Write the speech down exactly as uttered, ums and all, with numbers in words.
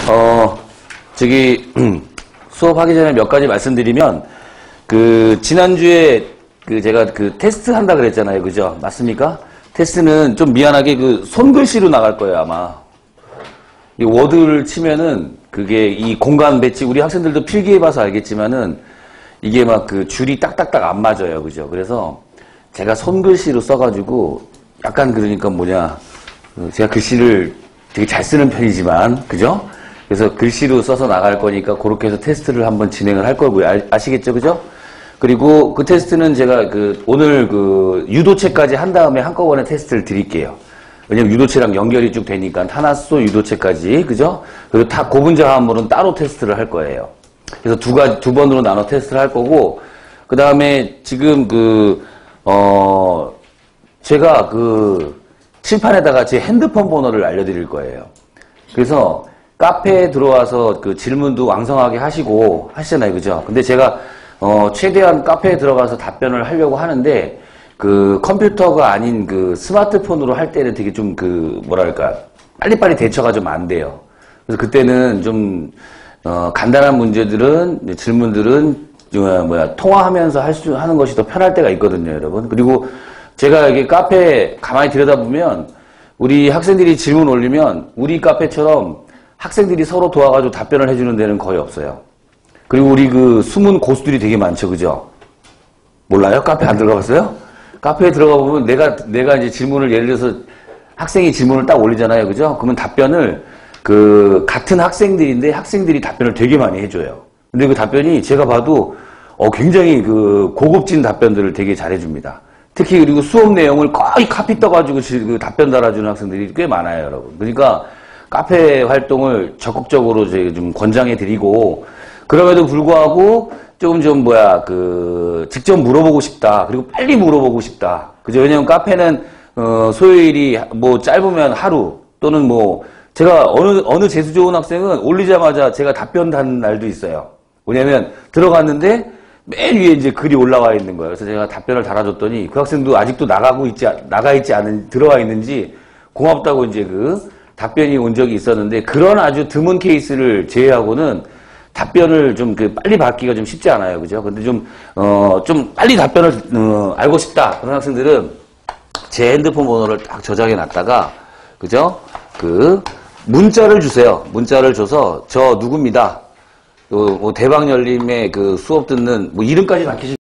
어, 저기, 수업하기 전에 몇 가지 말씀드리면, 그, 지난주에 그 제가 그 테스트 한다 그랬잖아요. 그죠? 맞습니까? 테스트는 좀 미안하게 그 손글씨로 나갈 거예요, 아마. 이 워드를 치면은 그게 이 공간 배치, 우리 학생들도 필기해봐서 알겠지만은 이게 막 그 줄이 딱딱딱 안 맞아요. 그죠? 그래서 제가 손글씨로 써가지고 약간 그러니까 뭐냐. 제가 글씨를 되게 잘 쓰는 편이지만, 그죠? 그래서 글씨로 써서 나갈 거니까 그렇게 해서 테스트를 한번 진행을 할 거고요. 아, 아시겠죠? 그죠? 그리고 그 테스트는 제가 그 오늘 그 유도체까지 한 다음에 한꺼번에 테스트를 드릴게요. 왜냐면 유도체랑 연결이 쭉 되니까 탄화수 유도체까지, 그죠? 그리고 다 고분자화물은 따로 테스트를 할 거예요. 그래서 두 가지, 두 번으로 나눠 테스트를 할 거고, 그 다음에 지금 그, 어, 제가 그 칠판에다가 제 핸드폰 번호를 알려드릴 거예요. 그래서 카페에 들어와서 그 질문도 왕성하게 하시고 하시잖아요. 그죠? 근데 제가 어, 최대한 카페에 들어가서 답변을 하려고 하는데, 그, 컴퓨터가 아닌 그 스마트폰으로 할 때는 되게 좀 그, 뭐랄까, 빨리빨리 대처가 좀 안 돼요. 그래서 그때는 좀, 어, 간단한 문제들은, 질문들은, 어, 뭐야, 통화하면서 할 수, 하는 것이 더 편할 때가 있거든요, 여러분. 그리고 제가 이게 카페 가만히 들여다보면, 우리 학생들이 질문 올리면, 우리 카페처럼 학생들이 서로 도와가지고 답변을 해주는 데는 거의 없어요. 그리고 우리 그 숨은 고수들이 되게 많죠, 그죠? 몰라요? 카페 안 들어가 봤어요? 카페에 들어가 보면 내가, 내가 이제 질문을 예를 들어서 학생이 질문을 딱 올리잖아요, 그죠? 그러면 답변을 그 같은 학생들인데 학생들이 답변을 되게 많이 해줘요. 근데 그 답변이 제가 봐도 어, 굉장히 그 고급진 답변들을 되게 잘해줍니다. 특히 그리고 수업 내용을 거의 카피 떠가지고 그 답변 달아주는 학생들이 꽤 많아요, 여러분. 그러니까 카페 활동을 적극적으로 저희 좀 권장해 드리고, 그럼에도 불구하고 조금 좀 뭐야 그 직접 물어보고 싶다. 그리고 빨리 물어보고 싶다. 그죠? 왜냐면 카페는 어 소요일이 뭐 짧으면 하루 또는 뭐 제가 어느 어느 재수 좋은 학생은 올리자마자 제가 답변 단 날도 있어요. 왜냐면 들어갔는데 맨 위에 이제 글이 올라와 있는 거예요. 그래서 제가 답변을 달아줬더니 그 학생도 아직도 나가고 있지 나가 있지 않은 들어와 있는지 고맙다고 이제 그 답변이 온 적이 있었는데, 그런 아주 드문 케이스를 제외하고는 답변을 좀 그 빨리 받기가 좀 쉽지 않아요. 그죠? 근데 좀, 어, 좀 빨리 답변을, 어, 알고 싶다. 그런 학생들은 제 핸드폰 번호를 딱 저장해 놨다가, 그죠? 그, 문자를 주세요. 문자를 줘서, 저 누굽니다. 그, 뭐, 대박열림의 그 수업 듣는, 뭐, 이름까지는 안 캐시